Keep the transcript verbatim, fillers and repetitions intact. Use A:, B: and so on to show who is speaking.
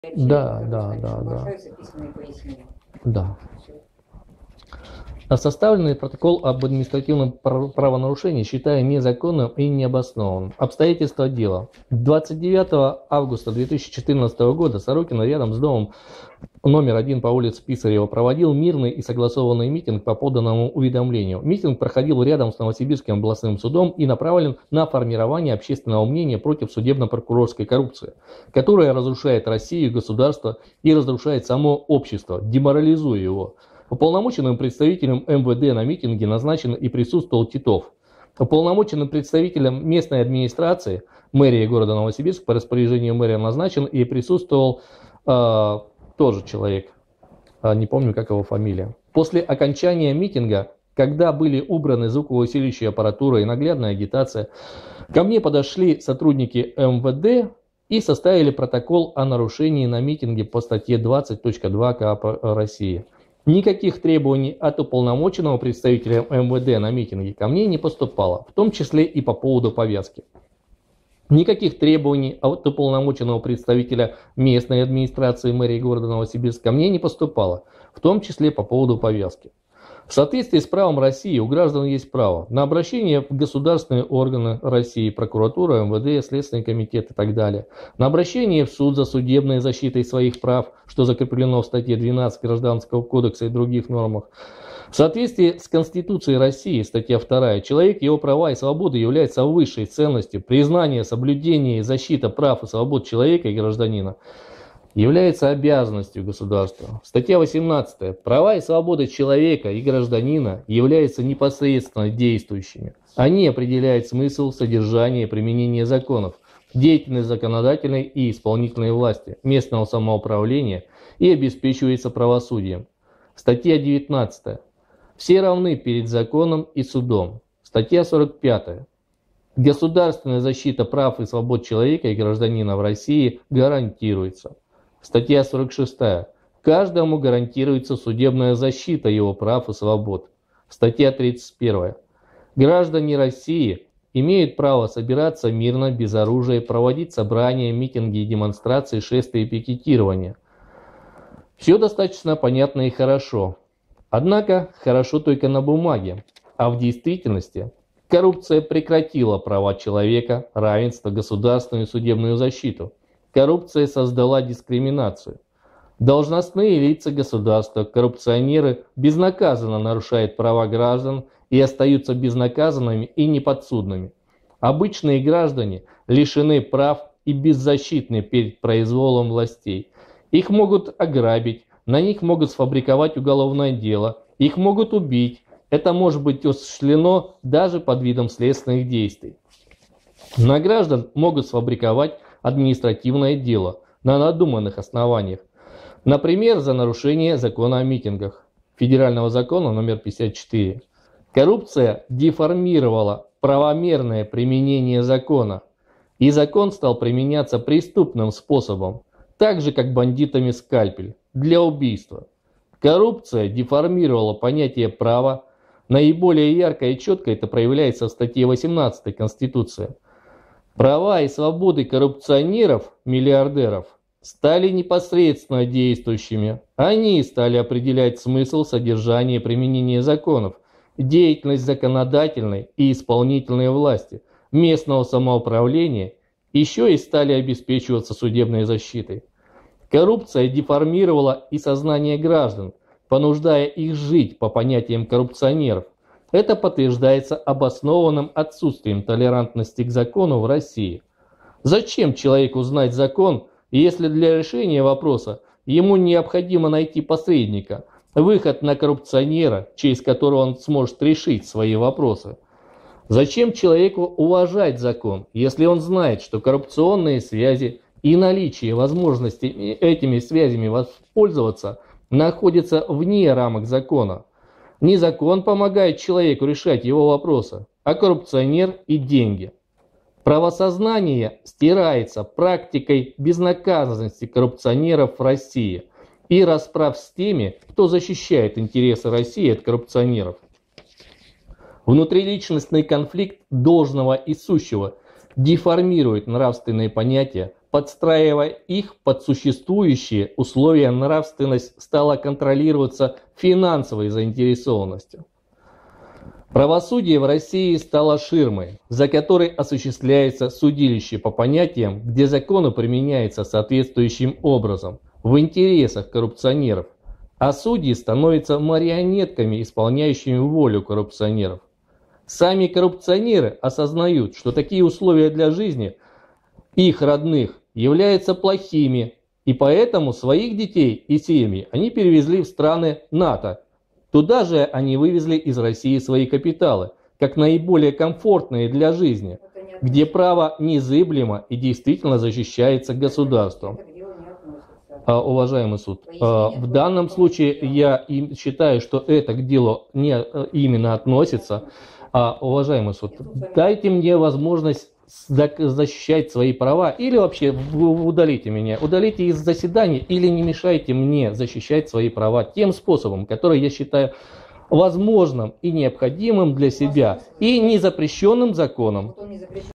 A: Да, да, да, да. Да. Составленный протокол об административном правонарушении считаю незаконным и необоснованным. Обстоятельства дела. двадцать девятого августа две тысячи четырнадцатого года Сорокин рядом с домом номер один по улице Писарева проводил мирный и согласованный митинг по поданному уведомлению. Митинг проходил рядом с Новосибирским областным судом и направлен на формирование общественного мнения против судебно-прокурорской коррупции, которая разрушает Россию, государство и разрушает само общество, деморализуя его. Уполномоченным представителем эм вэ дэ на митинге назначен и присутствовал Титов. Уполномоченным представителем местной администрации мэрии города Новосибирск по распоряжению мэрия назначен и присутствовал э, тоже человек, э, не помню, как его фамилия. После окончания митинга, когда были убраны звуковосилищая аппаратура и наглядная агитация, ко мне подошли сотрудники эм вэ дэ и составили протокол о нарушении на митинге по статье двадцать точка два КАП России. Никаких требований от уполномоченного представителя эм вэ дэ на митинге ко мне не поступало, в том числе и по поводу повязки. Никаких требований от уполномоченного представителя местной администрации мэрии города Новосибирск ко мне не поступало, в том числе по поводу повязки. В соответствии с правом России у граждан есть право на обращение в государственные органы России, прокуратура, эм вэ дэ, Следственный комитет и так далее, на обращение в суд за судебной защитой своих прав, что закреплено в статье двенадцать Гражданского кодекса и других нормах. В соответствии с Конституцией России, статья вторая, человек, его права и свободы являются высшей ценностью. Признание, соблюдение и защита прав и свобод человека и гражданина является обязанностью государства. Статья восемнадцатая. Права и свободы человека и гражданина являются непосредственно действующими. Они определяют смысл, содержание и применение законов, деятельность законодательной и исполнительной власти, местного самоуправления и обеспечивается правосудием. Статья девятнадцатая. Все равны перед законом и судом. Статья сорок пятая. Государственная защита прав и свобод человека и гражданина в России гарантируется. Статья сорок шестая. Каждому гарантируется судебная защита его прав и свобод. Статья тридцать первая. Граждане России имеют право собираться мирно, без оружия, проводить собрания, митинги и демонстрации, шествия и пикетирования. Все достаточно понятно и хорошо. Однако хорошо только на бумаге, а в действительности коррупция прекратила права человека, равенство, государственную и судебную защиту. Коррупция создала дискриминацию. Должностные лица государства, коррупционеры безнаказанно нарушают права граждан и остаются безнаказанными и неподсудными. Обычные граждане лишены прав и беззащитны перед произволом властей. Их могут ограбить, на них могут сфабриковать уголовное дело, их могут убить. Это может быть осуществлено даже под видом следственных действий. На граждан могут сфабриковать административное дело на надуманных основаниях. Например, за нарушение закона о митингах, федерального закона номер пятьдесят четыре. Коррупция деформировала правомерное применение закона, и закон стал применяться преступным способом, так же как бандитами скальпель, для убийства. Коррупция деформировала понятие права. Наиболее ярко и четко это проявляется в статье восемнадцатой Конституции. Права и свободы коррупционеров, миллиардеров, стали непосредственно действующими. Они стали определять смысл, содержание и применение законов, деятельность законодательной и исполнительной власти, местного самоуправления, еще и стали обеспечиваться судебной защитой. Коррупция деформировала и сознание граждан, понуждая их жить по понятиям коррупционеров. Это подтверждается обоснованным отсутствием толерантности к закону в России. Зачем человеку знать закон, если для решения вопроса ему необходимо найти посредника, выход на коррупционера, через которого он сможет решить свои вопросы? Зачем человеку уважать закон, если он знает, что коррупционные связи и наличие возможности этими связями воспользоваться находятся вне рамок закона? Не закон помогает человеку решать его вопросы, а коррупционер и деньги. Правосознание стирается практикой безнаказанности коррупционеров в России и расправ с теми, кто защищает интересы России от коррупционеров. Внутриличностный конфликт должного и сущего деформирует нравственные понятия, подстраивая их под существующие условия, нравственность стала контролироваться финансовой заинтересованностью. Правосудие в России стало ширмой, за которой осуществляется судилище по понятиям, где законы применяются соответствующим образом, в интересах коррупционеров, а судьи становятся марионетками, исполняющими волю коррупционеров. Сами коррупционеры осознают, что такие условия для жизни их родных являются плохими, и поэтому своих детей и семьи они перевезли в страны НАТО. Туда же они вывезли из России свои капиталы, как наиболее комфортные для жизни, где право незыблемо и действительно защищается государством. А, уважаемый суд, а, в данном случае я и считаю, что это к делу не именно относится. А, уважаемый суд, дайте мне возможность защищать свои права, или вообще удалите меня, удалите из заседания, или не мешайте мне защищать свои права тем способом, который я считаю возможным и необходимым для себя, и не запрещенным законом.